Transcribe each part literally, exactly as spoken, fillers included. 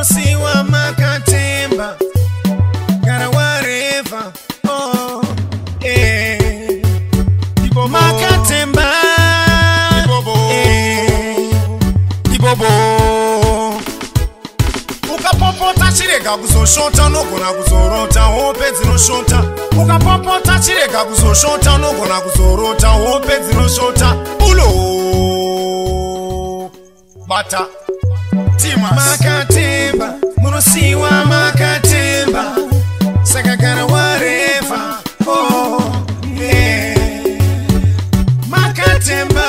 munosiwa makatemba kana whatever. Oh, eh. Ibobo. Makatemba. Ibobo. Eh. Ibobo. Ukapopota chirega kuzoshota nogona kuzorota hope dzinoshota. Ukapopota chirega kuzoshota nogona kuzorota hope dzinoshota. Ulo bata Timas. Makatemba munosiwa makatemba saka kana whatever. Oh, yeah. Makatemba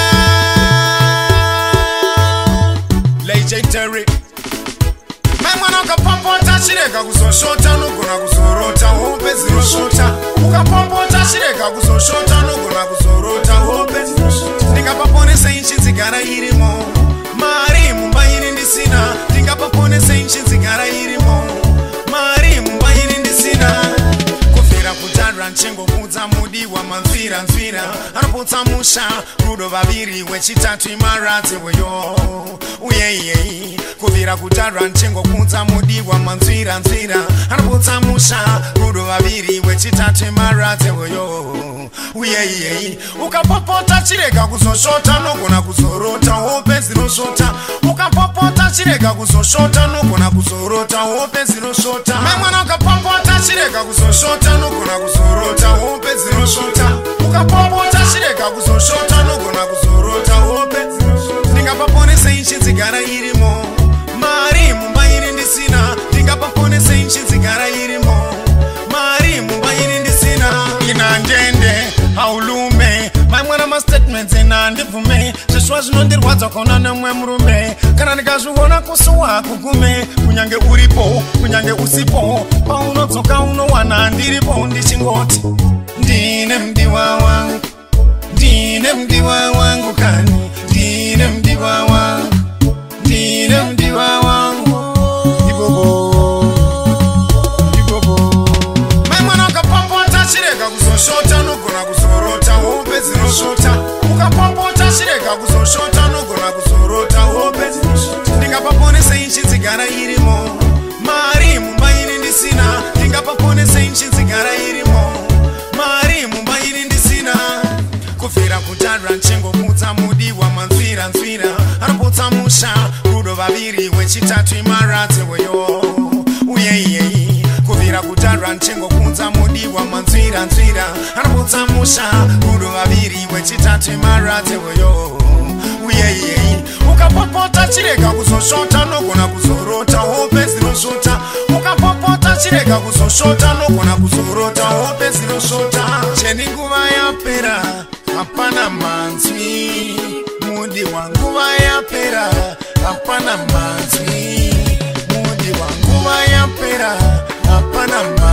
legendary. Mwana ukapopota chirega kuzoshota nogona kuzorota hope dzinoshota. Ukapopota chirega kuzoshota nogona kuzorota hope dzinoshota. Ndingapaponesa inchi dzigara irimo. Mari mumba iri ndisina. Ndingapaponesa inchi dzigara irimo. Mari mumba iri ndisina. Kufira kutadra nchengo kudza mudiwa manzvira nzvira. Anoputsa musha rudo vaviri wechitatu imarate weyo. Uye iye kuvira kutadra nchengo kudza mudiwa manzvira nzvira. Anoputsa musha rudo vaviri wechitatu imarate weyo. Uye iye ukapopota chirega kuzoshota nogona kuzorota hope dzinoshota. Ukapopota chirega kuzoshota nogona kuzorota hope dzinoshota. Mwana ukapopota chirega kuzoshota nogona kuzorota hope dzinoshota. Ukapopota chirega kuzoshota nogona kuzorota hope dzinoshota. Ndingapaponesa inchi dzigara irimo. Mari mumba iri ndisina. Ndingapaponesa inchi dzigara irimo. Mari mumba iri ndisina. Ina ndende haulume mamwana ma statements ina ndivume. Zvishwa zvinondirwadza kaona nemwe murume. Kana ndikazviona kusuwa kugume. Kunyange uripo kunyange usipo paunodzoka unowana ndiripo ndichingoti ndine mdiwa wangu. Ndine mdiwa wangu kani. Ndine mdiwa wangu. Ndine mdiwa wangu. Ibobo Ibobo. Mamwana ukapopota chirega kuzoshota nogona kuzorota hope dzinoshota. Ukapopota chirega kuzoshota nogona kuzorota hope dzinoshota. Ndingapaponesa inchi dzigara irimo. Mari mumba iri ndisina. Ndingapaponesa inchi dzigara irimo. Mari mumba iri ndisina. Kufira kutadra nchengo kudza mudiwa manzvira nzvira. Anoputsa musha rudo vaviri wechitatu imarate weyo. Uye iye kuvira kutadra nchengo kudza mudiwa manzvira nzvira. Anoputsa musha rudo vaviri wechitatu imarate weyo. Uye iye ukapopota chirega kuzoshota nogona kuzorota hope dzinoshota. Ukapopota chirega kuzoshota nogona kuzorota hope dzinoshota. Cheni nguva yapera hapana manzwi. Mudi wanguva yapera hapana manzwi. Mudi wanguva yapera hapana manzwi.